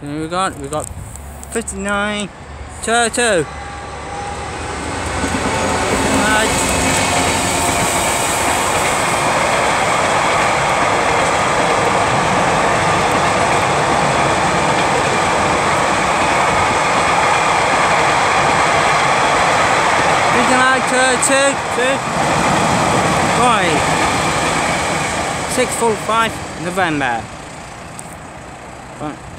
So we got 59, 2. Two. Right. 6:45 November. Right.